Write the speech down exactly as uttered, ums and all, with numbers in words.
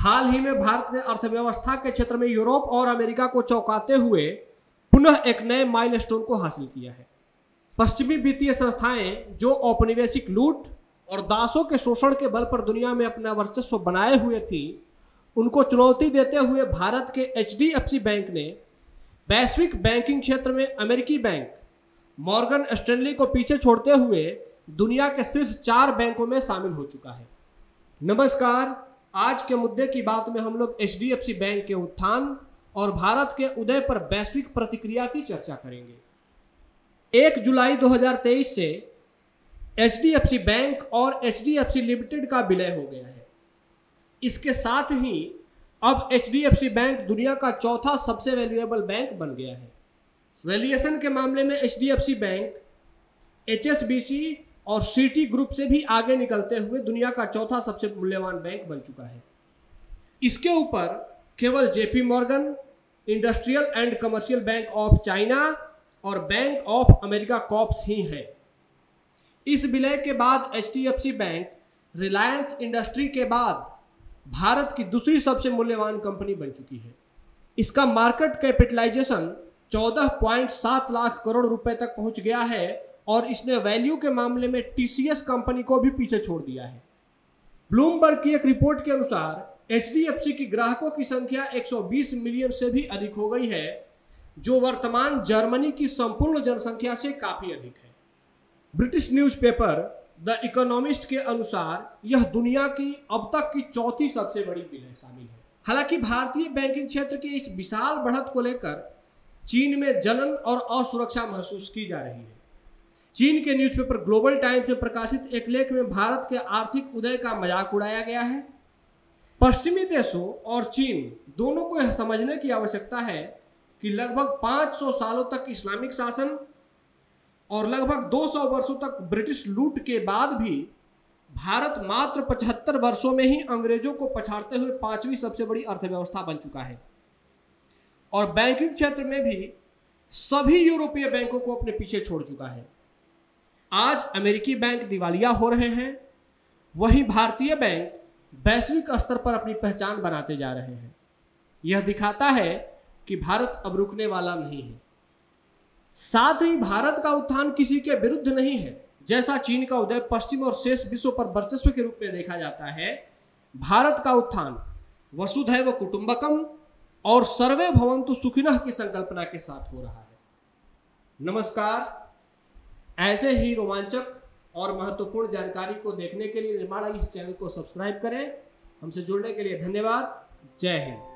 हाल ही में भारत ने अर्थव्यवस्था के क्षेत्र में यूरोप और अमेरिका को चौंकाते हुए पुनः एक नए माइलस्टोन को हासिल किया है। पश्चिमी वित्तीय संस्थाएं जो औपनिवेशिक लूट और दासों के शोषण के बल पर दुनिया में अपना वर्चस्व बनाए हुए थी, उनको चुनौती देते हुए भारत के H D F C bank ने वैश्विक बैंकिंग क्षेत्र में अमेरिकी बैंक मॉर्गन स्टैनली को पीछे छोड़ते हुए दुनिया के शीर्ष चार बैंकों में शामिल हो चुका है। नमस्कार, आज के मुद्दे की बात में हम लोग H D F C bank के उत्थान और भारत के उदय पर वैश्विक प्रतिक्रिया की चर्चा करेंगे। एक जुलाई दो हज़ार तेईस से H D F C bank और H D F C limited का विलय हो गया है। इसके साथ ही अब H D F C bank दुनिया का चौथा सबसे वैल्यूएबल बैंक बन गया है। वैल्यूएशन के मामले में H D F C bank H S B C और सिटी ग्रुप से भी आगे निकलते हुए दुनिया का चौथा सबसे मूल्यवान बैंक बन चुका है। इसके ऊपर केवल J P Morgan, industrial and commercial bank of China और बैंक ऑफ अमेरिका कॉर्प्स ही हैं। इस विलय के बाद H D F C bank Reliance industry के बाद भारत की दूसरी सबसे मूल्यवान कंपनी बन चुकी है। इसका मार्केट कैपिटलाइजेशन चौदह पॉइंट सात लाख करोड़ रुपए तक पहुंच गया है और इसने वैल्यू के मामले में टी सी एस कंपनी को भी पीछे छोड़ दिया है। ब्लूमबर्ग की एक रिपोर्ट के अनुसार एच डी एफ सी की ग्राहकों की संख्या एक सौ बीस मिलियन से भी अधिक हो गई है, जो वर्तमान जर्मनी की संपूर्ण जनसंख्या से काफी अधिक है। ब्रिटिश न्यूज़पेपर द इकोनॉमिस्ट के अनुसार यह दुनिया की अब तक की चौथी सबसे बड़ी विलय शामिल है। हालांकि भारतीय बैंकिंग क्षेत्र के इस विशाल बढ़त को लेकर चीन में जलन और असुरक्षा महसूस की जा रही है। चीन के न्यूज़पेपर ग्लोबल टाइम्स में प्रकाशित एक लेख में भारत के आर्थिक उदय का मजाक उड़ाया गया है। पश्चिमी देशों और चीन दोनों को यह समझने की आवश्यकता है कि लगभग पाँच सौ सालों तक इस्लामिक शासन और लगभग दो सौ वर्षों तक ब्रिटिश लूट के बाद भी भारत मात्र पचहत्तर वर्षों में ही अंग्रेजों को पछाड़ते हुए पांचवी सबसे बड़ी अर्थव्यवस्था बन चुका है और बैंकिंग क्षेत्र में भी सभी यूरोपीय बैंकों को अपने पीछे छोड़ चुका है। आज अमेरिकी बैंक दिवालिया हो रहे हैं, वहीं भारतीय बैंक वैश्विक स्तर पर अपनी पहचान बनाते जा रहे हैं। यह दिखाता है कि भारत अब रुकने वाला नहीं है। साथ ही भारत का उत्थान किसी के विरुद्ध नहीं है। जैसा चीन का उदय पश्चिम और शेष विश्व पर वर्चस्व के रूप में देखा जाता है, भारत का उत्थान वसुधैव कुटुंबकम और सर्वे भवन्तु सुखिनः की संकल्पना के साथ हो रहा है। नमस्कार, ऐसे ही रोमांचक और महत्वपूर्ण जानकारी को देखने के लिए निर्माणा इस चैनल को सब्सक्राइब करें। हमसे जुड़ने के लिए धन्यवाद। जय हिंद।